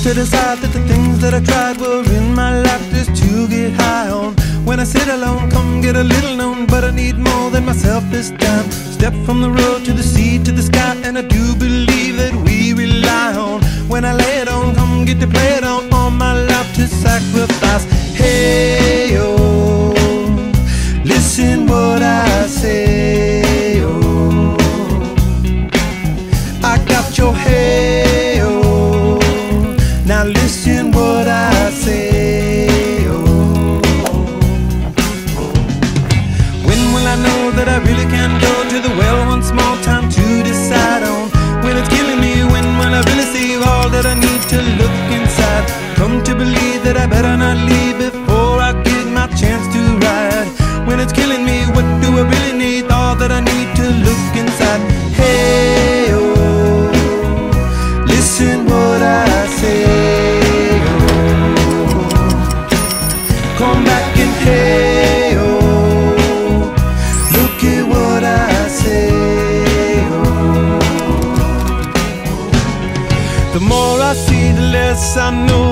to decide that the things that I tried were in my life just to get high on. When I sit alone, come get a little known, but I need more than myself this time. Step from the road to the sea to the sky, and I do believe that we rely on. When I lay it on, come get to play it on, all my life to sacrifice. Hey, oh, listen what I say, oh, I got your hey, oh, now listen what I say, oh. When will I know that I really can go to the well one small time to decide on? When it's killing me, when will I really see all that I need to look inside? Come to believe that I better not leave before I get my chance to ride. When it's killing me, what do I really need? All that I need to look inside. Hey, oh, listen what I say, oh, come back and hey, oh, look at what I say, oh. The more I see, the less I know.